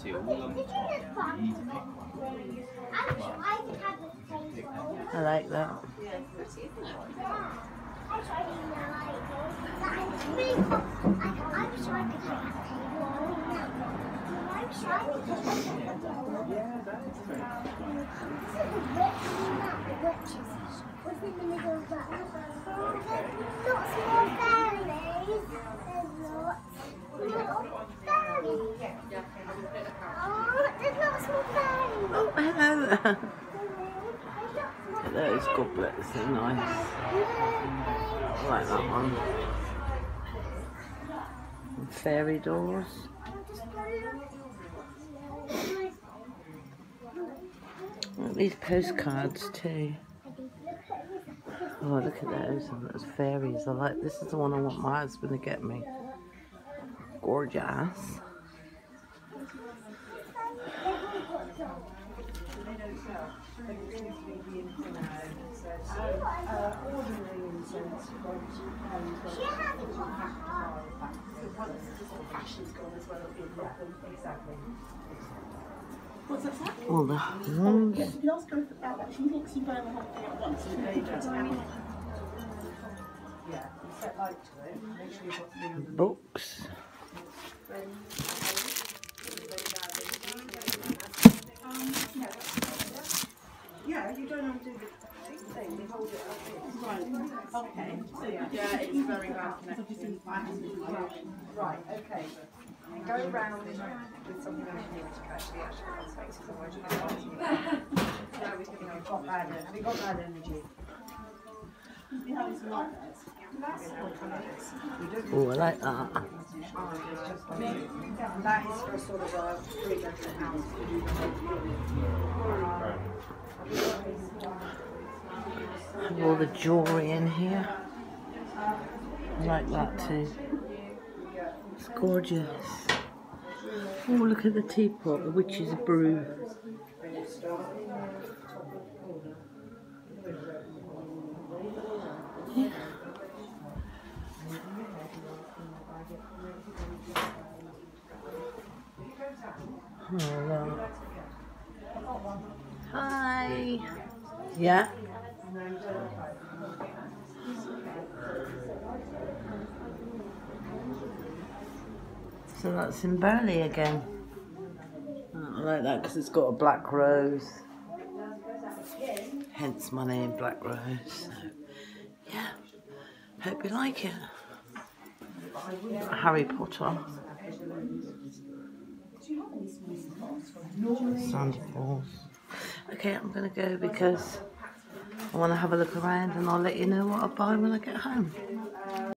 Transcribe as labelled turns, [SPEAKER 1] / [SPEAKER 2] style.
[SPEAKER 1] I like that.
[SPEAKER 2] What's in the middle of that? Lots more fairies. There's lots. Oh, there's lots more fairies.
[SPEAKER 1] Oh, hello. Those goblets are nice. I like that one. And fairy doors. Oh, these postcards too. Oh, look at those. Oh, those fairies. I like. This is the one I want my husband to get me. Gorgeous.
[SPEAKER 3] What's that?
[SPEAKER 1] All the wands.
[SPEAKER 3] Yes, you ask her about that. She thinks you burn the whole thing at once. Yeah, you set light to it. Make sure you've got the
[SPEAKER 1] Books.
[SPEAKER 3] Yeah, you don't have to do the thing. You hold it up. Right. Okay. So yeah, it's very bad connection. Right. Okay. And go around with something underneath to catch the actual space. Otherwise, you can't see it. Now we've got bad. Have you got bad energy? You having some nightmares?
[SPEAKER 1] Oh, I like that.
[SPEAKER 3] That is for sort of a 3-bedroom house.
[SPEAKER 1] Have all the jewellery in here. I like that too. It's gorgeous. Oh, look at the teapot, the witch's brew. Yeah. Oh, wow. Hi. Yeah. So that's in Burley again. Oh, I like that because it's got a black rose. Hence my name, Black Rose. So, yeah. Hope you like it. Harry Potter. Santa Claus. Okay, I'm going to go because I want to have a look around and I'll let you know what I buy when I get home.